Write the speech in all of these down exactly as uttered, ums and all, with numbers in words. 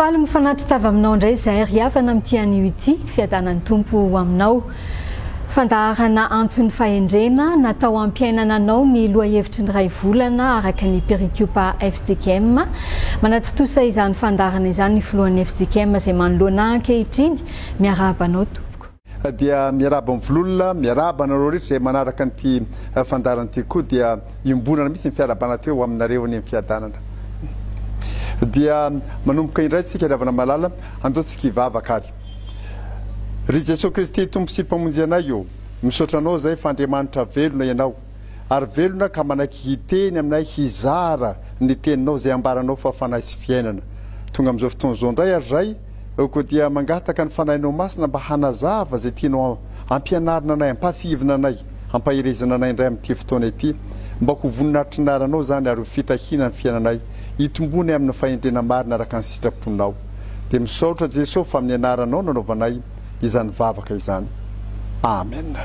Faly mifanatitra tava aminao ndray zay ry havana amin'ity anio ity fiadanan'ny tompo aminao. Fandaharana antsony fahendrena natao ampiainana anao ny lohahevitry ny ray volana araka ny Pericoupa F D K M. Manatotosa izany fandaharana izany ny filohan'ny F D K M izay manoloana ankehitriny miarahaba anao tompoko. Dia miarahaba amin'ny vololona, miarahaba anareo rehetra izay manaraka an'ity fandaharana ity koa dia iombonana mihitsy ny fiarabana teo aminareo ny fiadanana. Dia manomboka indray tsika ravana malala andotsika hivavaka ary. Ry Jesosy Kristy tompo sy mpamonjy anay io, misaotra anao zay fa Andriamanitra velona ianao, ary velona ka manaiky hiteny aminay hizara ny teninao zay ambaranao fa fanahy sy fiainana. Tonga amin'izao fotoana izao indray ary ray, koa dia mangataka ny fanahinao masina mba hanazava zay tianao ampianarina anay, ampatsivina anay, ampahirezana anay indray amin'ity fotoana ity, mba ho voninahitry naranao zany ary ho fitahina ny fiainanay, hitombony amin'ny fahendrena marina araka ny sitraponao. Dia misaotra Jesosy fa amin'ny anaranao nanaovanay izany vavaka izany. Amen.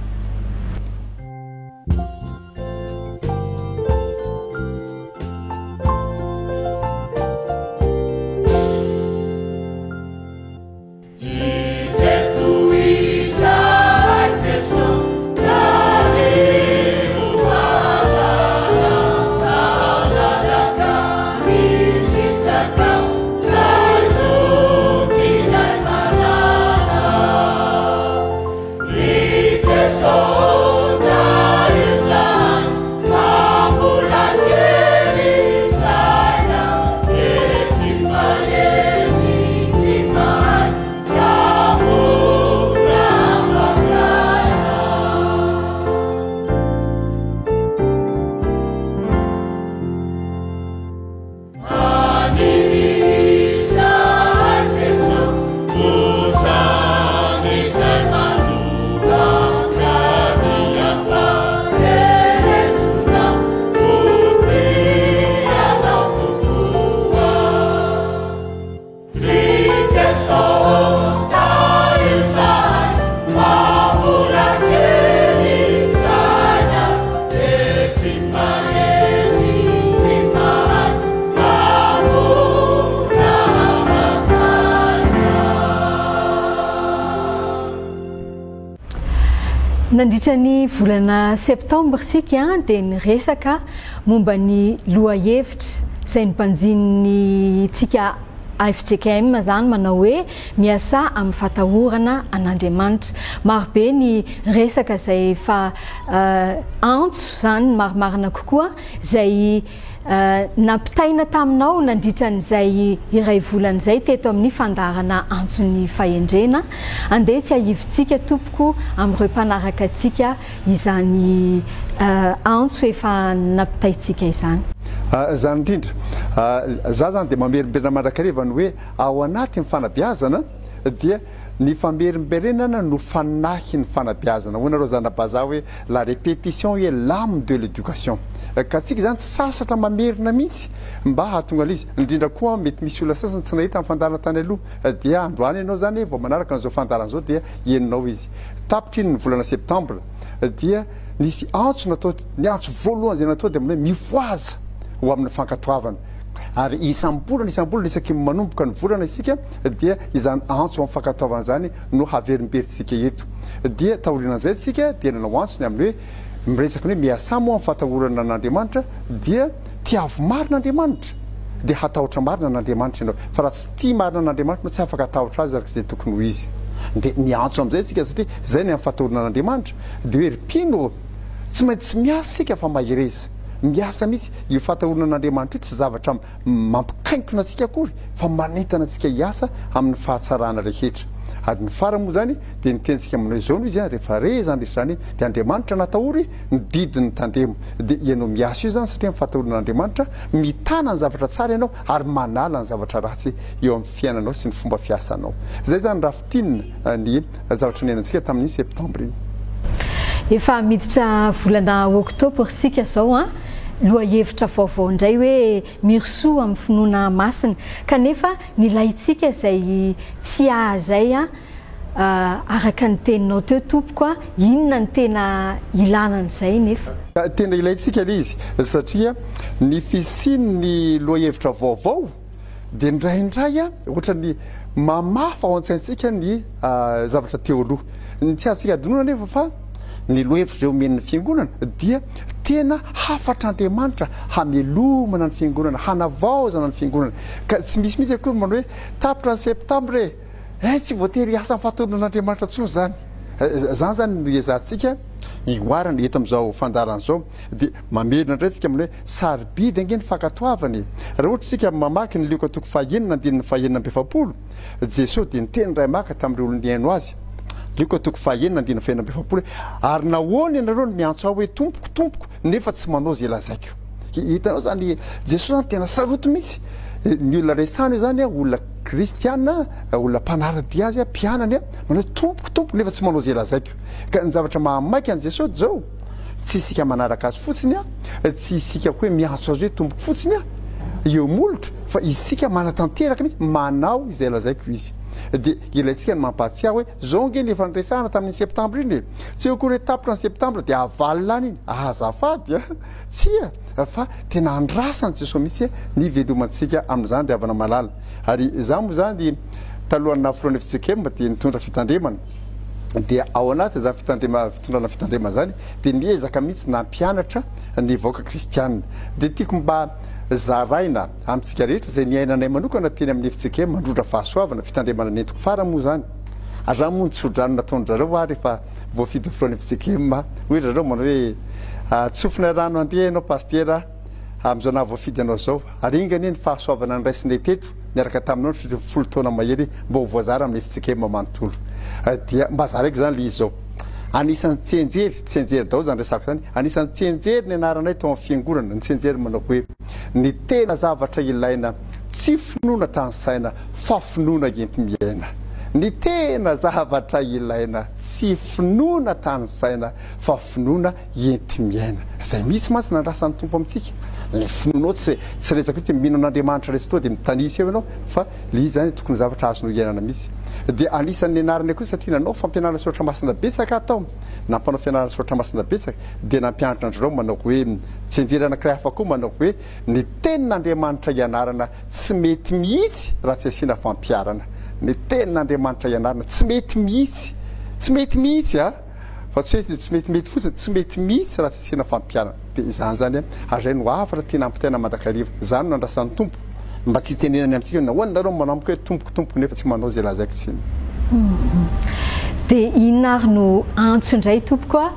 Nandritra ny volana septambra sika dia niresaka momba ny lohahevitra izay nimpanjin'ny tsika F D K M zany manao hoe miasa amin'ny fatahorana an'Andriamanitra. Marobe ny resaka izay fa antso zany marimarina kokoa izay nampitaina taminao nandritra n'izay iray volan'izay teto amin'ny fandaharana antsony fahendrena. Andeha tsy ahivitsika tompoko amin'ireo mpanaraka antsika izany antso efa nampitaitsika izany. Zany indrindra, za zany dia mamerimberina mandrakariva ny hoe ao anatin'ny fanabeazana dia ny famerimberenana no fanahy ny fanabeazana. Hoy nareo zany baza hoe la répétition est l'âme de l'éducation. Ka tsika zany tsy sasatra mamerina mihitsy mba hahatonga izy. Indrindra koa mety misy olona sasany tsy nahita amin'ny fandarana tany aloha dia androany ianao zany vao manaraka an'izao fandarana zao dia heninao izy. Tapitry ny volana septambra dia nisy antso natao, ny antso voalohany zay natao dia hoe mivoaza ho amin'ny fankatoavana. Ary isam-bolana isam-bolana isaky manomboka ny volana isika dia izany antso amin'ny fankatoavana zany no haverimberitsika eto. Dia taorian'izay tsika dia nanao antsony amin'ny hoe miresaka hoe miasa moa amin'ny fatahorana an'Andriamanitra dia tiavo marina Andriamanitra dia hatahotra marina an'Andriamanitra ianao. Fa raha tsy tia marina an'Andriamanitra tsy afaka hatahotra azy arak'izay tokony ho izy. Dia niantso amin'izay tsika satria zay ny amin'ny fatahorana an'Andriamanitra. Dia hoe ripino tsy maintsy tsy miasa sika fa mahireza. Miasa mihitsy io fatahorana an'Andriamanitra io tsy zavatra mampikaikona antsika akory fa manentana antsika hiasa amin'ny fahatsarana rehetra. Ary ny farany moa zany dia nitentsika aminao izao no izy rehefa reza andritra zany dia Andriamanitra natahory ny didiny tandremo. Dia ianao miasa io zany satria amin'ny fatahorana an'Andriamanitra mitana ny zavatra tsara ianao ary manala ny zavatra ratsy eo amin'ny fiainanao sy ny fomba fiasanao. Zay zany rafitinina ny zavatra nenantsika tamin'ny septambra iny. Efa miditra volana oktobra sika zao a lohahevitra vaovao indray hoe mirosoa amin'ny finoana masina kanefa nilaitsika izay tsy ahazay a araka ny teninao teo tompoko inona ny tena ilana an'izay nefa tena ilaitsika ilay izy satria ny fisian'ny lohahevitra vaovao dia ndraindray a ohatra ny mamafa ao an-tsaintsika ny zavatra teo aloha ny tsy azontsika adinoana nefa fa ny lohevitra zay omen'ny fiangonana dia tena hafatr'Andriamanitra hamelomana ny fiangonana hanavaozana ny fiangonana ka tsy misy mihitsy akory manao hoe tapitra ny septambra e eh tsy voatery hiasa ny fahatorinan'Andriamanitra tsony zany zany zany no ezantsika ioarana eto amin'izao fandarana zao dia mamelona indray tsika amin'ny hoe sarobidy ange ny fankatoavany raha ohatra tsika mamaky ny lioka toko fahaenina andininy fahaenina amby efapolo Jesosy dia niteny ray maka tamin'ireo olon'niaino azy lioka toko fahaenina andininy fahaenina amby efapolo ary nahoany ianareo no miantso aho hoe tompoko tompoko nefa tsy manao zay lazaiko hitanao zany Jesosy zany tena saroto mihitsy ny olona resany io zany a olona kristiana olona mpanaradia azy a mpianany a manao tompoko tompoko nefa tsy manao zay lazaiko ka ny zavatra mahamaiky an' Jesosy zao tsy isika manaraka azy fotsiny a tsy isika hoe miantso azy hoe tompoko fotsiny a eo molotra fa isika manatanteraka mihitsy manao izay lazaiko izy dia ilayntsika ny mampahatsiahy hoe zao nge ny efa niresahana tamin'ny septambra iny e tsy hoe kory tapitra ny septambra dia avalina iny azafady a tsy a fa tena andrasany Jesosy mihitsy ny velomantsika amin'izany ry havana malala ary za moa zany talohan'ny naforoany efitsikema dia nitondra fitandremana dia ao anaty zany fitandrema fitondrana fitandrema zany dia niezaka mihitsy nampianatra ny vahoaka kristianina dia tiako mba zaraina amintsika rehetra zay niainanay manokana teny amin'ny efitsika mandrodra fahasoavana fitandremana nentiko fara moa zany ary raha moa ny tsodrano nataondrareo a rehefa voafidy foroany efitsikema hoe zareo manao hoe tsofina rano andeha ianao pastera amin'izao na voafidy anao zao ary ingany ny fahasoavana ny raisinay teto miaraka taminao folo taona mahery mba ho voazara amin'ny efitsikema manontolo dia mba zaraiko zany le izy zao anisan'ny tsenjery tsenjery dao zany resako zany anisan'ny tsenjery ny anaranay tao amin'ny fiangonana ny tsenjery manao hoe ny tena zavatra ilaina tsy finoana tany saina fa finoana enti-miaina ny tena zavatra ilaina tsy finoana tany saina fa finoana enti-miaina zay misy matsy nandrasan'ny tompo amintsika ny finoanao tsy tsy resaka hoe mino an'Andriamanitra resy to dia mitanisa eo ianao fa le izy zany tokony zavatra azonao iainana mihitsy dia anisan'ny anarany koa satria nanao fampianarana soratra masina betsaka atao nampanao fianarana soratra masina betsaka dia nampianatra andrareo manao hoe tsenjery anankiray hafa koa manao hoe ny tenin'Andriamanitra ianarana tsy mety mihitsy raha tsy asiana fampiarana ny tenin'Andriamanitra ianarana tsy mety mihitsy tsy mety mihitsy a fa tsy hoe tsy mety mety fotsiny tsy mety mihitsy raha tsy asiana fampiarana dia izany zany a ary zay no afatra tena ampitena mandrakariva zany no andrasan'ny tompo mba tsy tenenany amintsika nahoany nareo manamboka hoe tompoko tompoko nefa tsy manao zay lazaiko tsiny dia inona ary no antso indray tompoko a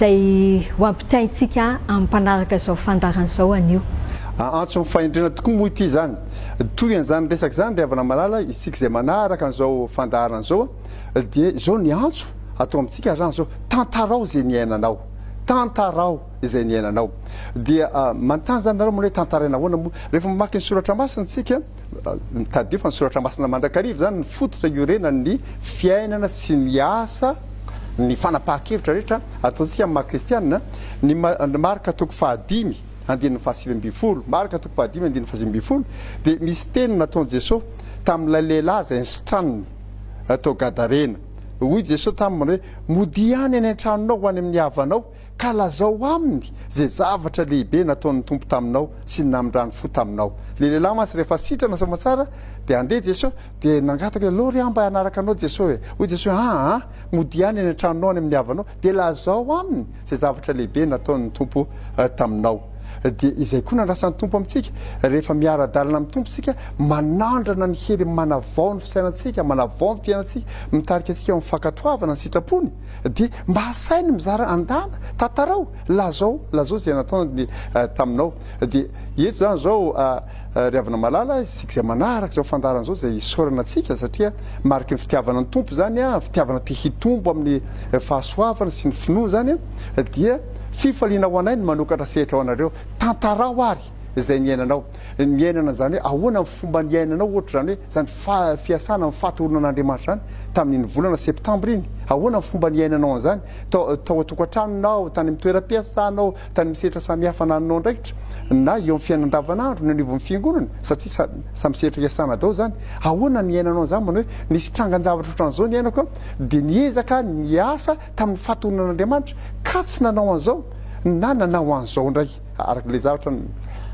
zay ho ampitaintsika amin'ny mpanaraka zao fandaran'izao anio antso mifahendrena tokoa moa ity zany toy an'izany resaka zany ry havana malala isika zay manaraka an'izao fandarana zao dia zao ny antso atao amintsika zany zao tantarao zay niainanao tantarao izay niainanao dia manontany zany nareo manao hoe tantaraina ahoana moa rehefa mamaky ny soratra masina tsika nitadiofa ny soratra masina mandrakariva zany ny fototra iorena ny fiainana sy ny asa ny fanapahan-kevitra rehetra ataontsika amin'ny maha-kristianina ny marika toko fahadimy andininy fahasivy amby folo marika toko fahadimy andininy fahasivy amby folo dia misy teny nataony Jesosy tamin'ilay lehilahy zay ny sitraniny atao gadarena hoy Jesosy taminy manao hoe mody any any an-tranonao ho any amin'ny havanao ka lazao aminy zay zavatra lehibe nataon'ny tompo taminao sy ny namindrany fo taminao le lehilahy masy rehefa sitrana sama tsara dia andeha Jesosy dia nangataka aloha ry mba hanaraka anao Jesosy hoy Jesosy ah mody any any an-tranonao any amin'ny havanao dia lazao aminy zay zavatra lehibe nataon'ny tompo taminao dia izay koa nandrasan'ny tompo amintsika rehefa miara-dalana amin'ny tompo tsika manandrana ny hery manavao ny fisainantsika manavao ny fiainantsika mitarika antsika amin'ny fankatoavana ny sitrapony dia mba hasainy mizara andana tantarao lazao lazao zay nataony taminao dia eto zany zao ry havana malala isika zay manaraka zao fandarana zao zay isorana antsika satria mariky ny fitiavana ny tompo zany a fitiavana te hitombo amin'ny fahasoavana sy ny finoa zany a dia fifaliana ho anay ny manokatra sehatra ao anareo tantarao ary zay niainanao niainana zany hoe ahoana ny fomba niainanao ohatra zany hoe zany fiasana amin'ny fahatoronan'Andriamanitra zany tamin'iny volana septambra iny ahoana ny fomba niainanao an'izany tao tao atokatrannao tany amin'ny toeram-piasanao tany misehatra samihafa naninao ndraikitra na eo amin'ny fiainana andavanandro ny anivon'ny fiangonana satria samy sehatra iasana dao zany ahoana niainanao an'izany manao hoe nisy trangan-javatra ohatran'izao niainako dia niezaka niasa tamin'ny fahatoronan'Andriamanitra ka tsy nanao an'izao na nanao an'izao indray araka le zavatra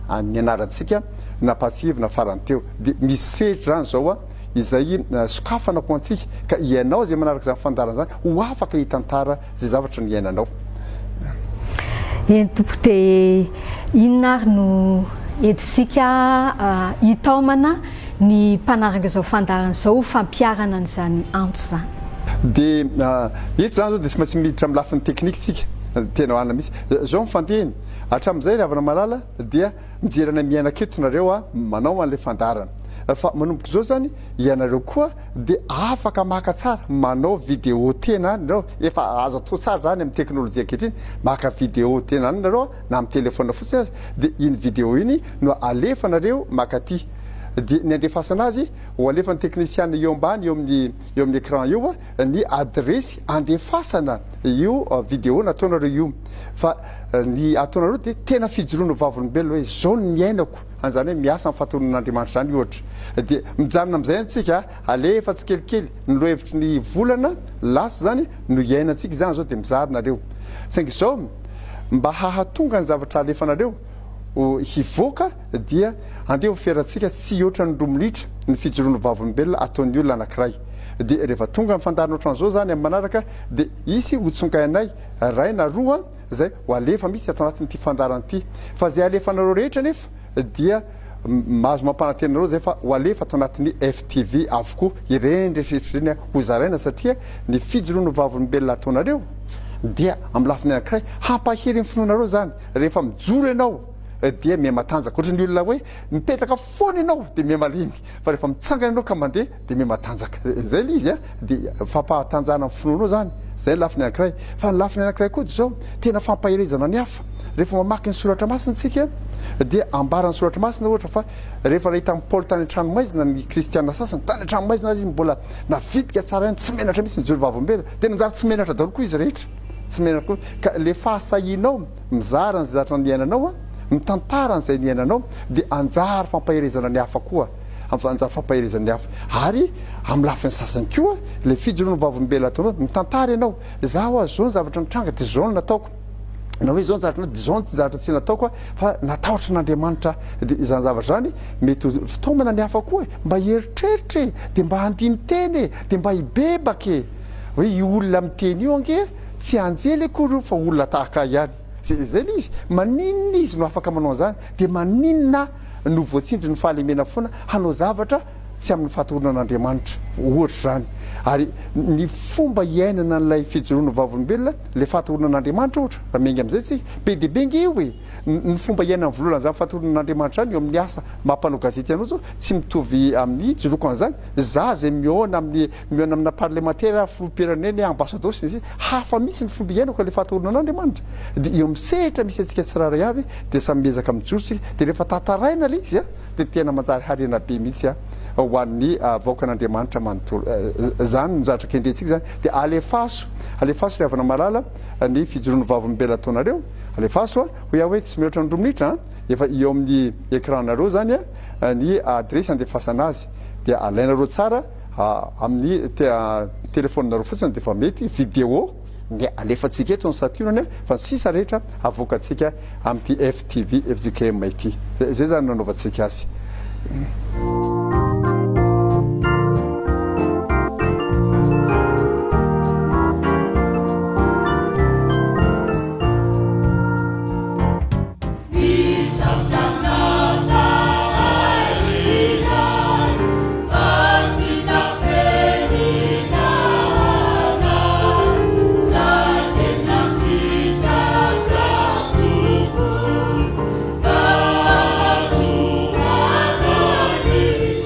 ny anarantsika napasivina farany teo dia misetra rany zao a izay sokafana ko antsika ka ianao zay manaraka zany fandarana zany ho afaka hitantara zay zavatra ny iainanao. Eny tompo dia inona ary no entisika hitaomana ny mpanaraka izao fandarana izao fampiarana n'izany antso zany. Dia eto zany zao dia tsy maintsy miditra amin'ny lafiny teknika sika tena hoanina mihitsy zao mifandehany hatramin'izay ry havana malala dia mijerana miaina-keto nareo a manao an'ilay fandarana fa manomboka zao zany ianareo koa dia afaka maka tsara manao vidéo tena any nareo efa azo atao tsara zany amin'ny teknôlôjia ankehitriny maka vidéo tena any nareo na amin'ny telefona fotsiny azy dia iny vidéo iny no alefa nareo makaty dia ny andefasana azy ho alefa ny teknisiana eo ambany eo amin'ny eo amin'ny écran io a ny adresy andefasana io vidéo nataonareo io fa ny ataonareo dia tena fijoroana vavolombelona hoe zao ny ainako an'izany hoe miasa amin'ny fahatoronan'Andriamanitra zany ohatra dia mijanona amin'izay antsika alefa tsy kelikely ny lohevitry ny volana lasa zany no iainantsika zany zao dia mizarinareo saingy zao mba hahatonga ny zavatra alefanareo hivoaka dia andeha ho fiarantsika tsy oatra ny roa minitra ny fijoroana vavolombelona ataon'ny olona anankiray dia rehefa tonga ny fandarina ohatran'izao zany amin'ny manaraka dia isy hotsongainay ray na roa zay ho alefa mihitsy atao anatin'ity fandarana ity fa zay alefanareo rehetra nefa dia mahazo mampanantenareo zay fa ho alefa atao anatin'ny F T V avokoa ireny rehetrarehetra ho zaraina satria ny fijoroana vavolombelona ataonareo dia amin'ny lafiny anankiray hampahery ny finoanareo zany rehefa mijoro ianao dia miha matanjaka ohatrany olona hoe mipetraka foana ianao dia miha malemy fa rehefa mitsangana ianao ka mandeha dia miha matanjaka zay le izy a dia fampahatanjana amin'ny finoanao zany zay ny lafiny anankiray fa ny lafiny anankiray koa zao tena fampaherezana ny hafa rehefa mamaky ny soratra masina tsika dia ambarany soratra masina ohatra fa rehefa nahita amin'ny Paoly tany an-tranomaizina ny kristianina sasany tany an-tranomaizina azy mbola navitika tsara ihany tsy menatra mihitsy mijoro vavolombelona dia nanjara tsy menatra daholo koa izy rehetra tsy menatra koa ka le fahasahianao mizara ny zatra ny iainanao a mitantara n'izay ny iainanao dia anjara fampaherezana ny hafa koa anjara fampaherezana ny hafa ary amin'ny lafiny sasany koa le fijoroana vavolombelona ataonao mitantara ianao zaho a zao ny zavatra nitranga dia zao no nataoko na hoe zao ny zavatra dia zao ny zavatra tsy nataoko fa natahotra n'Andriamanitra dia izany zavatra zany mety fitaomana ny hafa koa mba hieritreritra dia mba handiny teny dia mba hibebaka hoe i olona miteny io ange tsy anjely akory fa olona tahaka ihany zay le izy maninona izy no afaka manao an'izany dia maninona no voatsindry ny fahalemena foana hanao zavatra tsy amin'ny fahatoronan'Andriamanitra ohatra zany ary ny fomba iainana n'ilay fijoroana vavolombelona le fahatoronan'Andriamanitra ohatra raha mengy amin'izay tsika be dia be nge hoe ny fomba iainana voalohany zany fahatoronan'Andriamanitra zany eo amin'ny asa mampanao gazety ianao zao tsy mitovy amin'ny joroko an'izany za zay miona amin'ny miona amina parlementaire filoham-pirenena ambassadeur sy ny hafa mihitsy ny fomba iainako le fahatoronan'Andriamanitra dia eo misehatra misy antsika tsiraray avy dia samy miezaka mijoro tsika dia rehefa tantaraina le izy a dia tena manjary harena be mihitsy a ho an'ny vahoakan'Andriamanitra manontolo zany nozatra kendrentsika zany dia alefaso alefaso ry havana malala ny fijoroana vavolombelona ataonareo alefaso a ho ia hoe tsy mihoatra ny roa minitra efa eo amin'ny écran-nareo zany a ny adresy andefasana azy dia alainareo tsara amin'ny telefoninareo fotsiny dia efa mety vidéo dia alefantsika eto ny sationany fa ny sisa rehetra avoakantsika amin'ity F T V F J K M ity zay zany nanaovantsika azy. Peace.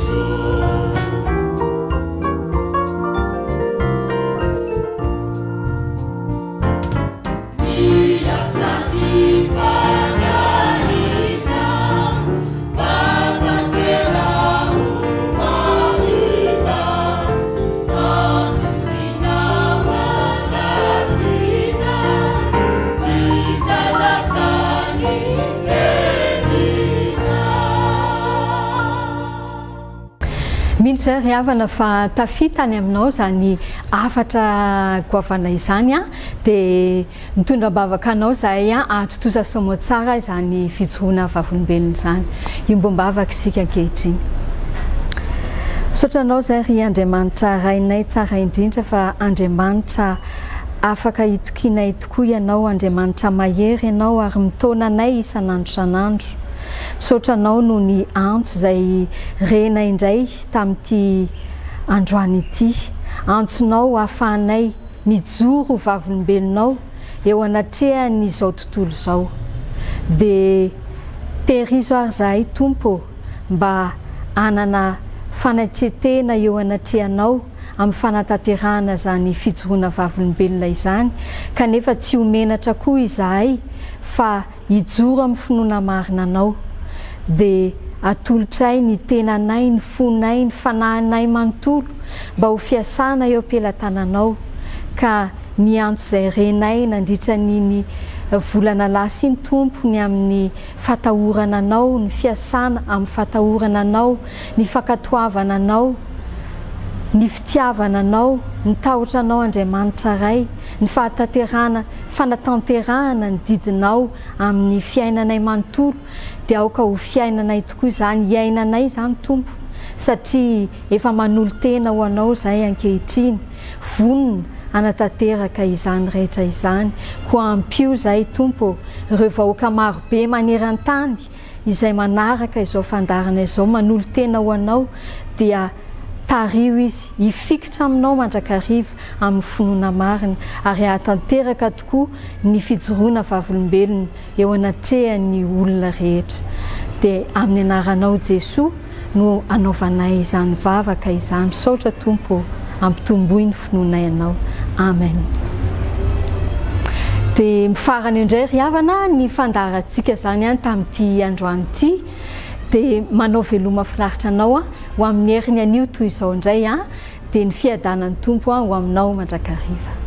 Mihitsy ry havana fa tafitany aminao zany afatra goavana izany a dia mitondra bavaka anao zahay a atotoza somo tsara zany fijoroana vavolombelona zany iombom-bavaka isika ankehitriny. Sotranao zay ry Andriamanitra rainay tsara indrindra fa Andriamanitra afaka hitokinay tokoa ianao, Andriamanitra mahery ianao ary mitaonanay isan'andro isan'andro. Sotranao no ny antso zay renay indray tamin'ity androany ity, antsonao ahafahanay mijoro vavolombelonao eo anatrehan'izao tontolo izao. Dia tehirizo ary zahay Tompo mba anana fanatretena eo anatrehanao amin'ny fanatanterahana zany fijoroana vavolombelona izany, kanefa tsy homenatra koa izahay fa hijoro amin'ny finoana marina anao. Dia atolotray ny tenanay, ny fonay, ny fanahinay manontolo mba ho fiasana eo am-pelantananao, ka ny antso zay renay nandritra nyny volana lasa iny Tompo ny amin'ny fatahorana anao, ny fiasana amin'ny fatahorana anao, ny fankatoavana anao, ny fitiavana anao, ny tahotra anao Andriamanitra ray, ny fanatanterahana fanatanterahana ny didinao amin'ny fiainanay manontolo, dia aoka ho fiainanay tokoa izany, hiainanay zany Tompo, satria efa manolo tena ho anao zay ankehitriny. Vonona anatanteraka izany rehetra izany, ho ampio zay Tompo ireo vahoaka marobe maneran-tany izay manaraka izao fandarana izao, manolo tena ho anao, dia tario izy hifikitra aminao mandrakariva amin'ny finoana marina ary hatanteraka tokoa ny fijoroana vavolombelona eo anatrehan'ny olona rehetra. Dia amin'ny anaranao Jesoa no anaovanay izany vavaka izany. Misaotra Tompo, ampitomboy ny finoanay anao. Amen. Dia mifarany indray ry havana ny fandarantsika zany any tamin'ity androany ity, dia manao veloma finaritra anao a ho amin'ny heriny anio toy izao indray a, dia ny fiadanan'ny Tompo a ho aminao mandrakariva.